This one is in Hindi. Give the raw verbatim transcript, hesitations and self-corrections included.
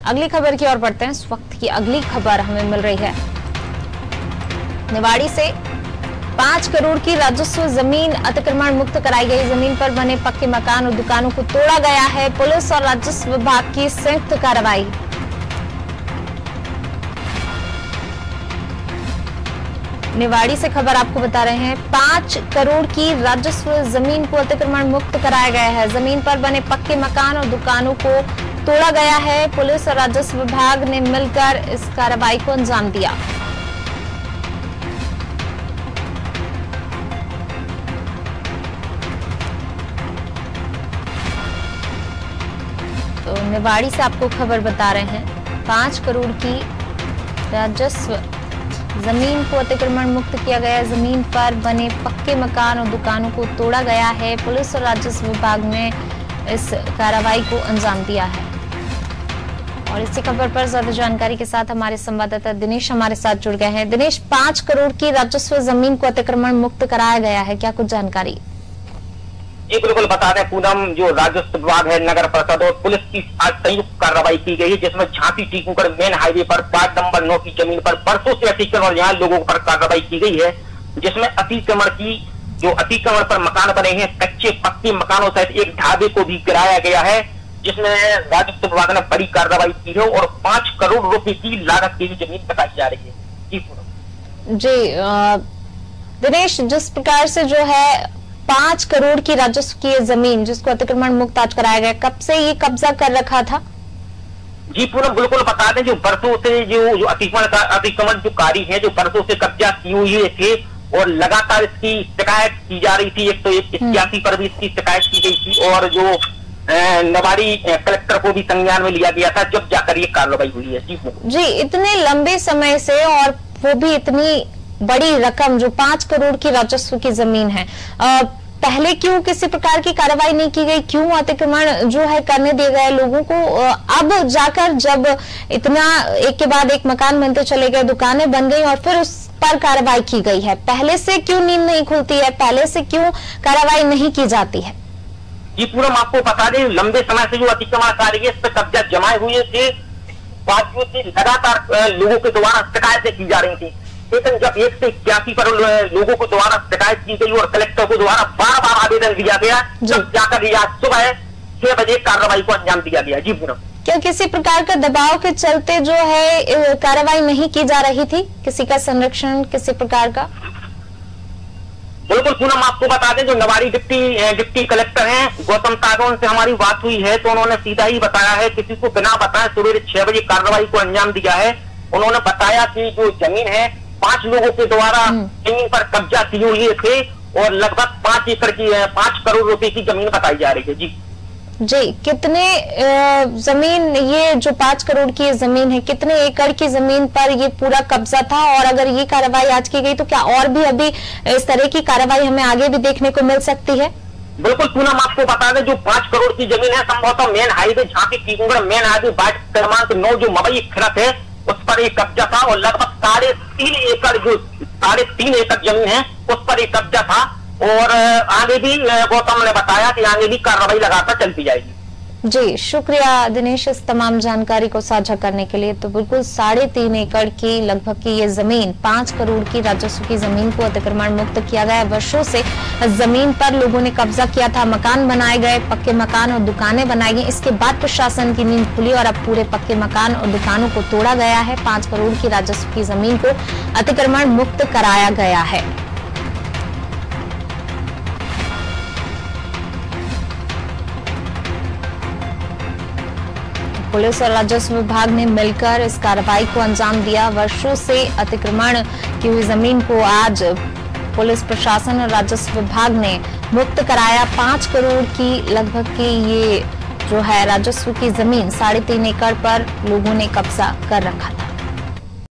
अगली खबर की ओर बढ़ते हैं। इस वक्त की अगली खबर हमें मिल रही है निवाड़ी से। पांच करोड़ की राजस्व जमीन अतिक्रमण मुक्त कराई गई। जमीन पर बने पक्के मकान और दुकानों को तोड़ा गया है। पुलिस और राजस्व विभाग की संयुक्त कार्रवाई। निवाड़ी से खबर आपको बता रहे हैं। पांच करोड़ की राजस्व जमीन को अतिक्रमण मुक्त कराया गया है। जमीन पर बने पक्के मकान और दुकानों को तोड़ा गया है। पुलिस और राजस्व विभाग ने मिलकर इस कार्रवाई को अंजाम दिया। तो निवाड़ी से आपको खबर बता रहे हैं। पांच करोड़ की राजस्व जमीन को अतिक्रमण मुक्त किया गया। जमीन पर बने पक्के मकान और दुकानों को तोड़ा गया है। पुलिस और राजस्व विभाग ने इस कार्रवाई को अंजाम दिया है। और इसी खबर पर ज्यादा जानकारी के साथ हमारे संवाददाता दिनेश हमारे साथ जुड़ गए हैं। दिनेश, पांच करोड़ की राजस्व जमीन को अतिक्रमण मुक्त कराया गया है, क्या कुछ जानकारी? जी बिल्कुल बता दें पूनम, जो राजस्व विभाग है, नगर परिषद और पुलिस की आज संयुक्त कार्रवाई की गई है, जिसमें झांसी टीकमगढ़ मेन हाईवे पर वार्ड नंबर नौ की जमीन पर बरसों से अतिक्रमण यहाँ लोगों पर कार्रवाई की गई है, जिसमें अतिक्रमण की जो अतिक्रमण पर मकान बने हैं, कच्चे पक्के मकानों सहित एक ढाबे को भी गिराया गया है, जिसमें राजस्व विभाग ने बड़ी कार्रवाई की है और पांच करोड़ रुपए की लागत की जमीन बताई जा रही है। जी पूनम। जी आ, दिनेश, जिस प्रकार से जो है पांच करोड़ की राजस्व की जमीन जिसको अतिक्रमण मुक्त आज कराया गया, कब से ये कब्जा कर रखा था? जी पूनम बिल्कुल बता दें, जो बरसों से जो जो अतिक्रमण का अतिक्रमण जो कारी है, जो बरसों से कब्जा किए हुए थे और लगातार इसकी शिकायत की जा रही थी। एक तो एक इक्यासी पर भी इसकी शिकायत की गई थी और जो निवाड़ी कलेक्टर को भी संज्ञान में लिया गया था, जब जाकर ये कार्रवाई हुई है। जी जी, इतने लंबे समय से और वो भी इतनी बड़ी रकम जो पांच करोड़ की राजस्व की जमीन है, आ, पहले क्यों किसी प्रकार की कार्रवाई नहीं की गई? क्यों अतिक्रमण जो है करने दिए गए लोगों को? अब जाकर जब इतना एक के बाद एक मकान बनते चले गए, दुकानें बन गई और फिर उस पर कार्रवाई की गई है, पहले से क्यों नींद नहीं खुलती है? पहले से क्यों कार्रवाई नहीं की जाती है? जी पूनम, आपको बता दें, लंबे समय से जो अतिक्रमण कार्य है, इस पर कब्जा जमाए हुए थे, बावजूद लगातार लोगों के द्वारा शिकायतें की जा रही थी। लेकिन जब एक से इक्यासी पर लोगों को द्वारा शिकायत की गई और कलेक्टर को द्वारा बार बार आवेदन दिया गया, जब जाकर आज सुबह छह बजे कार्रवाई को अंजाम दिया गया। जी पूनम। क्या किसी प्रकार का दबाव के चलते जो है कार्रवाई नहीं की जा रही थी? किसी का संरक्षण किसी प्रकार का? बिल्कुल पूनम, आपको बता दें, जो निवाड़ी डिप्टी डिप्टी कलेक्टर हैं गौतम तागौन से हमारी बात हुई है, तो उन्होंने सीधा ही बताया है, किसी को बिना बताए सवेरे छह बजे कार्रवाई को अंजाम दिया है। उन्होंने बताया कि जो जमीन है पांच लोगों के द्वारा जमीन पर कब्जा किए हुए थे और लगभग पांच एकड़ की पांच करोड़ रुपए की जमीन बताई जा रही है। जी जी, कितने जमीन, ये जो पांच करोड़ की जमीन है, कितने एकड़ की जमीन पर ये पूरा कब्जा था? और अगर ये कार्रवाई आज की गई तो क्या और भी अभी इस तरह की कार्रवाई हमें आगे भी देखने को मिल सकती है? बिल्कुल पूनम, आपको बता दें, जो पांच करोड़ की जमीन है, संभवतः main highway Jhansi Tikamgarh main highway ward क्रमांक नौ जो मवई खिड़क है, उस पर एक कब्जा था और लगभग साढ़े तीन एकड़ जो साढ़े तीन एकड़ जमीन है उस पर एक कब्जा था। और आगे भी गौतम ने बताया कि आगे भी कार्रवाई लगातार चलती जाएगी। जी, शुक्रिया दिनेश इस तमाम जानकारी को साझा करने के लिए। तो बिल्कुल साढ़े तीन एकड़ की लगभग की ये जमीन, पांच करोड़ की राजस्व की जमीन को अतिक्रमण मुक्त किया गया। वर्षों से जमीन पर लोगों ने कब्जा किया था, मकान बनाए गए, पक्के मकान और दुकानें बनाई गई। इसके बाद प्रशासन की नींद खुली और अब पूरे पक्के मकान और दुकानों को तोड़ा गया है। पांच करोड़ की राजस्व की जमीन को अतिक्रमण मुक्त कराया गया है। पुलिस और राजस्व विभाग ने मिलकर इस कार्रवाई को अंजाम दिया। वर्षों से अतिक्रमण की हुई जमीन को आज पुलिस प्रशासन और राजस्व विभाग ने मुक्त कराया। पांच करोड़ की लगभग की ये जो है राजस्व की जमीन साढ़े तीन एकड़ पर लोगों ने कब्जा कर रखा था।